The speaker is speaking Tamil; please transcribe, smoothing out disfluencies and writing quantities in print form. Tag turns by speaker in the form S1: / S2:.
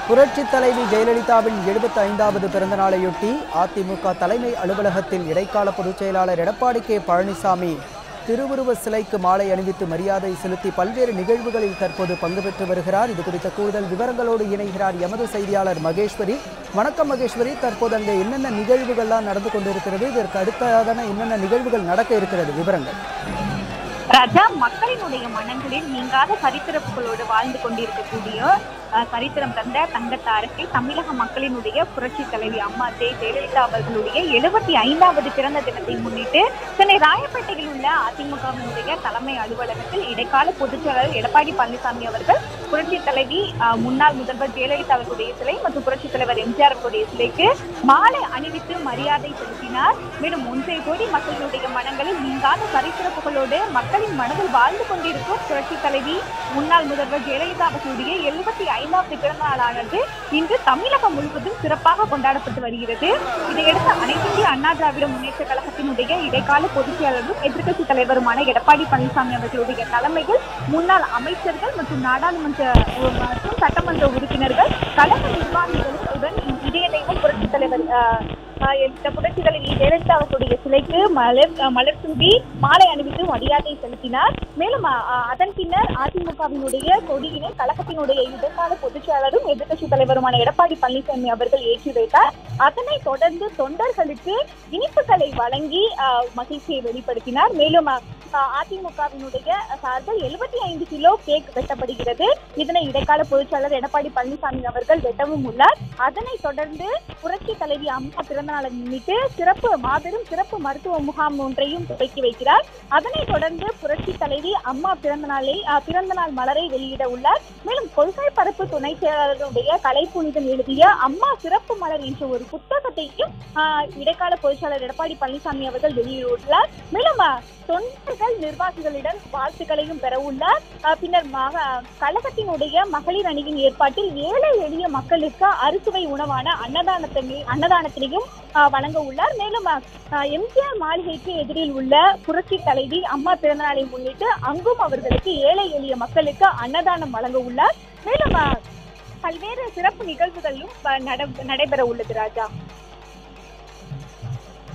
S1: புரட்சி தலைவி ஜெயலலிதாவின் 75வது பிறந்த நாளையொட்டி அதிமுக தலைமை அலுவலகத்தில் இடைக்கால பொதுச் செயலாளர் எடப்பாடி கே பழனிசாமி திருவுருவ சிலைக்கு மாலை அணிவித்து மரியாதை செலுத்தி பல்வேறு நிகழ்வுகளில் தற்போது பங்கு பெற்று வருகிறார். இது குறித்த கூடுதல் விவரங்களோடு இணைகிறார் எமது செய்தியாளர் மகேஸ்வரி. வணக்கம் மகேஸ்வரி, தற்போது அங்கே என்னென்ன நிகழ்வுகள்லாம் நடந்து கொண்டிருக்கிறது, இதற்கு அடுத்ததான என்னென்ன நிகழ்வுகள் நடக்க இருக்கிறது, விவரங்கள்?
S2: ராஜா, மக்களினுடைய மனங்களில் நீங்காத சரித்திரப்புகளோடு வாழ்ந்து கொண்டிருக்கக்கூடிய சரித்திரம் தந்த தங்கத்தாரத்தை தமிழக மக்களினுடைய புரட்சி தலைவி அம்மா ஜெயலலிதா அவர்களுடைய 75வது பிறந்த தினத்தை முன்னிட்டு சென்னை ராயப்பேட்டையில் உள்ள அதிமுகவினுடைய தலைமை அலுவலகத்தில் இடைக்கால பொதுச் செயலாளர் எடப்பாடி பழனிசாமி அவர்கள் புரட்சி தலைவி முன்னாள் முதல்வர் ஜெயலலிதா அவர்களுடைய சிலை மற்றும் புரட்சி தலைவர் எம்ஜிஆர் அவருடைய சிலைக்கு மாலை அணிவித்து மரியாதை செலுத்தினார். மேலும் 1.5 கோடி மக்களினுடைய மனங்களில் நீங்காத சரித்திரப்புகளோடு மக்களின் மனதில் வாழ்ந்து கொண்டிருக்கும் புரட்சி தலைவி முன்னாள் முதல்வர் ஜெயலலிதா அவர்களுடைய 75வது பிறந்த நாளானது இன்று தமிழகம் முழுவதும் சிறப்பாக கொண்டாடப்பட்டு வருகிறது. இதையடுத்து அனைத்து இந்திய அண்ணா திராவிட முன்னேற்ற கழகத்தினுடைய இடைக்கால பொதுச் செயலாளரும் எதிர்க்கட்சி தலைவருமான எடப்பாடி பழனிசாமி அவர்களுடைய தலைமையில் முன்னாள் அமைச்சர்கள் மற்றும் நாடாளுமன்ற மற்றும் சட்டமன்ற உறுப்பினர்கள் கழக நிர்வாகிகளுடன் இதய தெய்வம் புரட்சி தலைவர் புரட்சி தலைவி ஜெயலலிதா அவர்களுடைய சிலைக்கு மலர் தூவி மாலை அணிவித்து மரியாதை செலுத்தினார். மேலும் அதன் பின்னர் அதிமுகவினுடைய கொடியினை கழகத்தினுடைய இடைக்கால பொதுச் செயலாளரும் எதிர்க்கட்சி தலைவருமான எடப்பாடி பழனிசாமி அவர்கள் ஏற்றி வைத்தார். அதனைத் தொடர்ந்து தொண்டர்களுக்கு இனிப்புகளை வழங்கி மகிழ்ச்சியை வெளிப்படுத்தினார். மேலும் அதிமுகவினுடைய சார்பில் 75 கிலோ கேக் வெட்டப்படுகிறது. இதனை இடைக்கால பொதுச் செயலாளர் எடப்பாடி பழனிசாமி அவர்கள் வெட்டவும் உள்ளார். அதனைத் தொடர்ந்து புரட்சி தலைவி அம்மா பிறந்த நாளை முன்னிட்டு மாபெரும் சிறப்பு மருத்துவ முகாம் ஒன்றையும் துவக்கி வைக்கிறார். அதனைத் தொடர்ந்து புரட்சி தலைவி அம்மா பிறந்த நாள் மலரை வெளியிட உள்ளார். மேலும் கொள்கை பரப்பு துணை செயலாளருடைய கலைப்புனிதம் எழுதிய அம்மா சிறப்பு மலர் என்ற ஒரு புத்தகத்தையும் இடைக்கால பொதுச் செயலாளர் எடப்பாடி பழனிசாமி அவர்கள் வெளியிட்டுள்ளார். மேலும் தொண்டர்கள் நிர்வாகிகளிடம் வாழ்த்துக்களையும் பெற உள்ளார். பின்னர் கழகத்தினுடைய மகளிர் அணியின் ஏற்பாட்டில் ஏழை எளிய மக்களுக்கு அறுசுவை உணவான அன்னதானத்தினையும் வழங்க உள்ளார். மேலும் எம்ஜிஆர் மாளிகைக்கு எதிரில் உள்ள புரட்சி தலைவி அம்மா பிறந்த நாளை முன்னிட்டு அங்கும் அவர்களுக்கு ஏழை எளிய மக்களுக்கு அன்னதானம் வழங்க உள்ளார். மேலும் பல்வேறு சிறப்பு நிகழ்வுகளும் நடைபெற உள்ளது. ராஜா,